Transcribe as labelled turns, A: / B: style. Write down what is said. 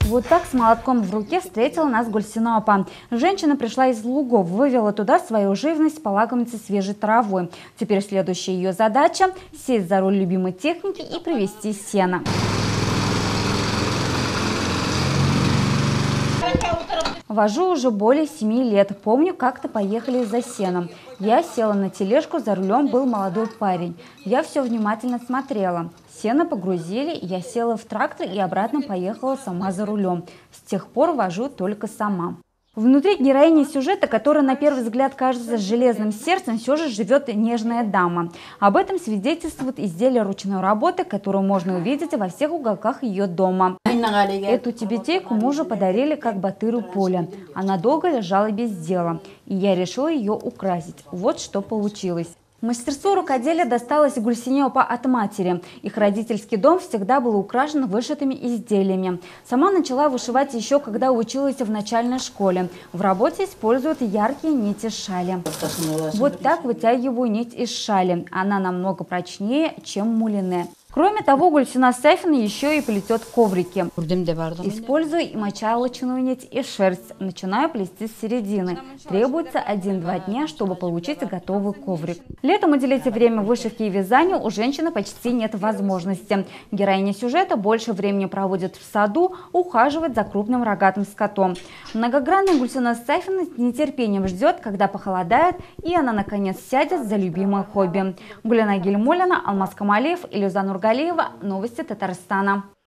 A: Вот так с молотком в руке встретила нас Гульсина апа. Женщина пришла из лугов, вывела туда свою живность, полакомиться свежей травой. Теперь следующая ее задача – сесть за руль любимой техники и привезти сено. Вожу уже более 7 лет. Помню, как-то поехали за сеном. Я села на тележку, за рулем был молодой парень. Я все внимательно смотрела. Сено погрузили, я села в трактор и обратно поехала сама за рулем. С тех пор вожу только сама. Внутри героини сюжета, которая на первый взгляд кажется железным сердцем, все же живет нежная дама. Об этом свидетельствует изделие ручной работы, которое можно увидеть во всех уголках ее дома. Эту тибетейку мужу подарили как батыру поля. Она долго лежала без дела, и я решила ее украсить. Вот что получилось. Мастерство рукоделия досталось Гульсине апа от матери. Их родительский дом всегда был украшен вышитыми изделиями. Сама начала вышивать еще когда училась в начальной школе. В работе используют яркие нити шали. Вот так вытягиваю нить из шали. Она намного прочнее, чем мулине. Кроме того, Гульсина Сайфина еще и плетет коврики. Использую и мочалочную нить и шерсть. Начинаю плести с середины. Требуется 1-2 дня, чтобы получить готовый коврик. Летом уделить время вышивке и вязанию у женщины почти нет возможности. Героиня сюжета больше времени проводит в саду, ухаживает за крупным рогатым скотом. Многогранная Гульсина Сайфина с нетерпением ждет, когда похолодает, и она наконец сядет за любимое хобби. Гулина Гильмуллина, Алмаз Камалиев, Иллюза Нургалиева. Новости Татарстана.